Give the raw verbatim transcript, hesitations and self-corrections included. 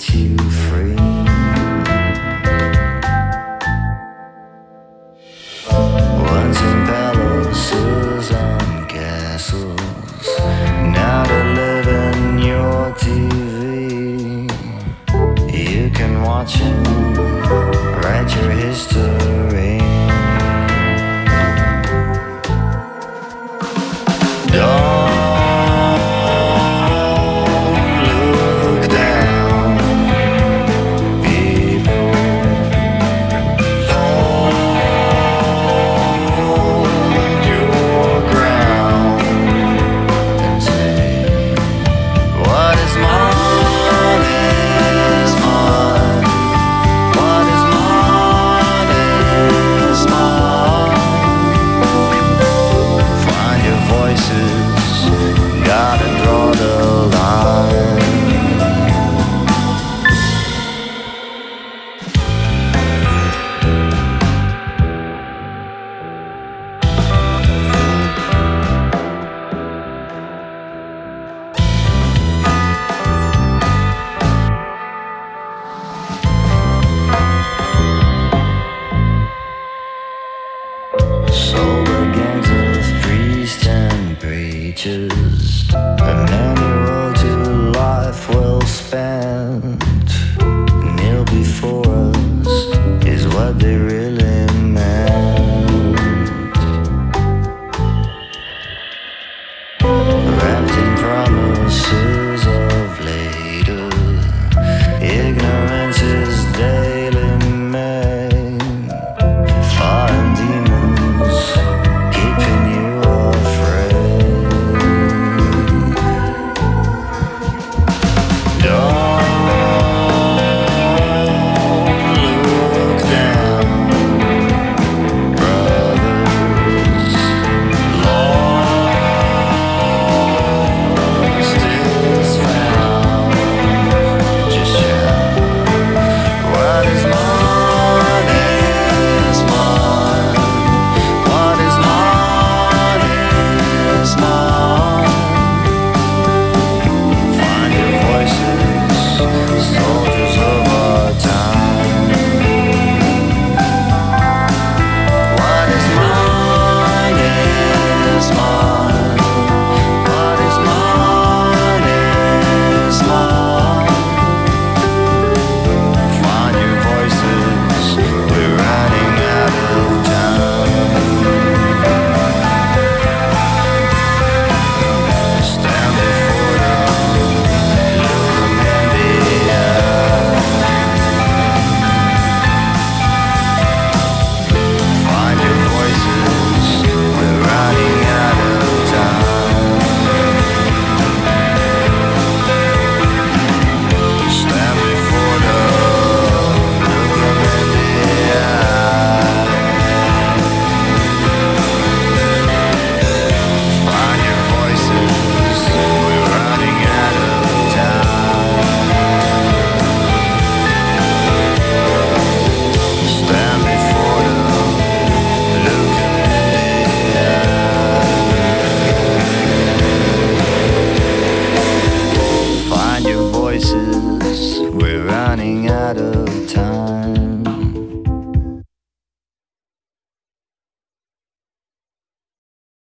you free. Once in palaces and castles, now to live in your T V. You can watch it, write your history. Don't a manual to life well spent. Kneel before us is what they really meant. Wrapped in promises of later, ignorance is daily made. Foreign demons keeping you afraid. We're running out of time.